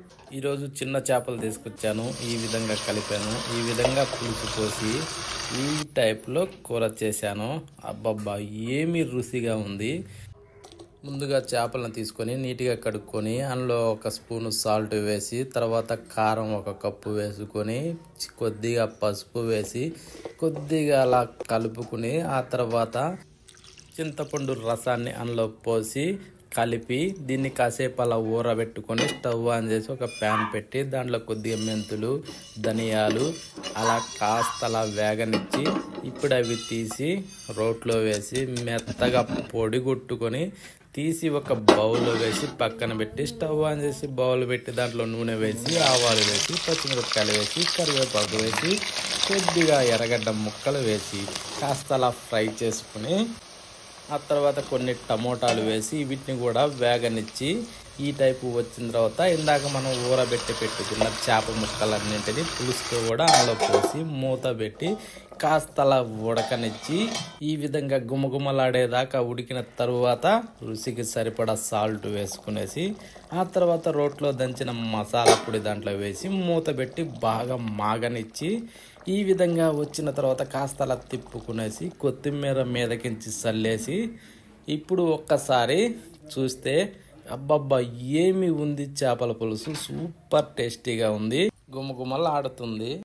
ఈరోజు చిన్న చేపలు తీసుకొచ్చాను. ఈ విధంగా కలిపాను. ఈ విధంగా పులుసు పోసి ఈ టైప్లో కూర చేశాను. అబ్బబ్బా, ఏమి రుచిగా ఉంది. ముందుగా చేపలను తీసుకొని నీట్గా కడుక్కొని అందులో ఒక స్పూను సాల్ట్ వేసి, తర్వాత కారం ఒక కప్పు వేసుకొని, కొద్దిగా పసుపు వేసి కొద్దిగా అలా కలుపుకుని, ఆ తర్వాత చింతపండు రసాన్ని అందులో పోసి కలిపి దీన్ని కాసేపు అలా ఊరబెట్టుకొని స్టవ్ ఆన్ చేసి ఒక ప్యాన్ పెట్టి దాంట్లో కొద్దిగా మెంతులు, ధనియాలు అలా కాస్త అలా వేగనిచ్చి ఇప్పుడు అవి తీసి రోట్లో వేసి మెత్తగా పొడి కొట్టుకొని తీసి ఒక బౌల్లో వేసి పక్కన పెట్టి స్టవ్ ఆన్ చేసి బౌల్ పెట్టి దాంట్లో నూనె వేసి ఆవాలు వేసి పచ్చిమిరపకాయలు వేసి కరివేపాకు వేసి కొద్దిగా ఎర్రగడ్డ ముక్కలు వేసి కాస్త అలా ఫ్రై చేసుకుని, ఆ తర్వాత కొన్ని టమోటాలు వేసి వీటిని కూడా వేగనిచ్చి ఈ టైపు వచ్చిన తర్వాత ఇందాక మనం ఊరబెట్టి పెట్టుకున్న చేప ముక్కలన్నింటినీ పులుసుతో కూడా అందులో పోసి మూత పెట్టి కాస్త అలా ఉడకనిచ్చి ఈ విధంగా గుమగుమలాడేదాకా ఉడికిన తరువాత రుచికి సరిపడా సాల్ట్ వేసుకునేసి, ఆ తర్వాత రోట్లో దంచిన మసాలా పొడి దాంట్లో వేసి మూత పెట్టి బాగా మాగనిచ్చి ఈ విధంగా వచ్చిన తర్వాత కాస్త అలా తిప్పుకునేసి కొత్తిమీర మీదకించి చల్లేసి ఇప్పుడు ఒక్కసారి చూస్తే అబ్బబ్బా, ఏమి ఉంది చేపల పులుసు. సూపర్ టేస్టీగా ఉంది, గుమగుమలాడుతుంది.